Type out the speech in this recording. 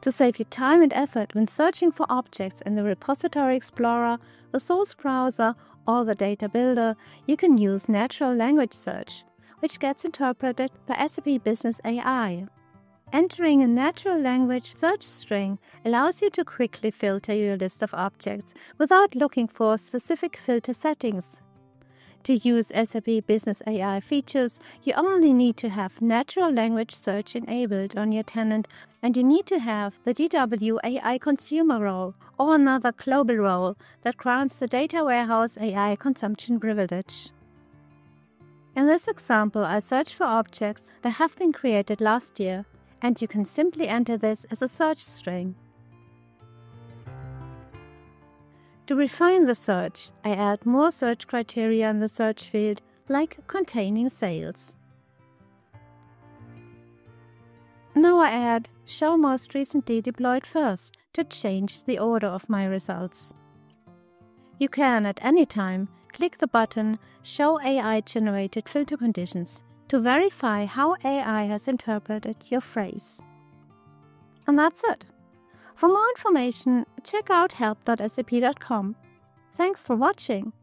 To save you time and effort when searching for objects in the Repository Explorer, the Source Browser, or the Data Builder, you can use Natural Language Search, which gets interpreted by SAP Business AI. Entering a natural language search string allows you to quickly filter your list of objects without looking for specific filter settings. To use SAP Business AI features, you only need to have natural language search enabled on your tenant, and you need to have the DW AI consumer role or another global role that grants the Data Warehouse AI consumption privilege. In this example, I search for objects that have been created last year, and you can simply enter this as a search string. To refine the search, I add more search criteria in the search field, like containing sales. Now I add Show Most Recently Deployed First to change the order of my results. You can, at any time, click the button Show AI-generated filter conditions to verify how AI has interpreted your phrase. And that's it. For more information, check out help.sap.com. Thanks for watching.